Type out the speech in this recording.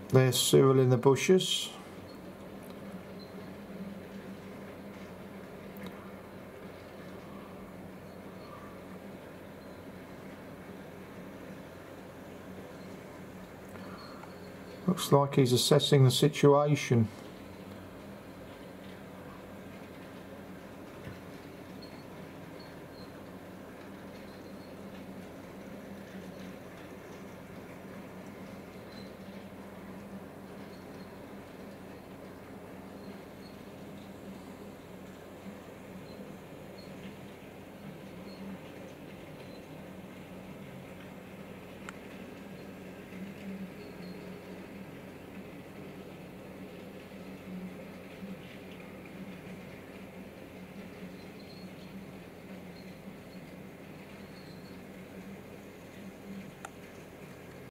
There's Cyril in the bushes. Looks like he's assessing the situation.